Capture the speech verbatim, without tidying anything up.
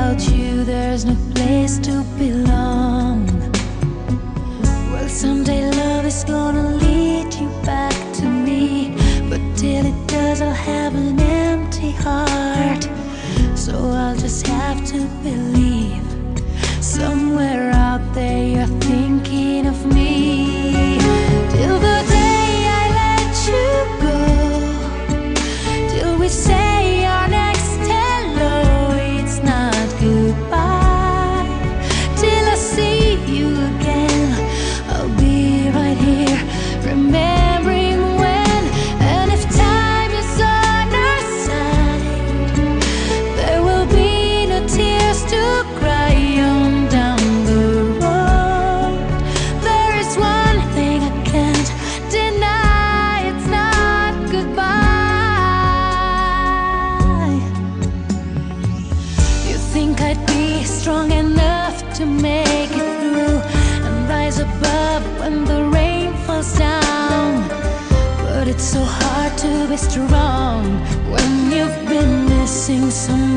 without you there's no place to belong. Well, someday love is gonna lead you back to me, but till it does I'll have an empty heart. So I'll just have to believe somewhere out there you're thinking of me. Till the day I let you go, till we say our next hello, it's not goodbye. Till I see you again, I'll be right here, remembering when. And if time is on our side, there will be no tears to cry on down the road. There is one thing I can't deny, it's not goodbye. You think I'd be strong enough to make it through and rise above when the rain falls down, but it's so hard to be strong when you've been missing someone.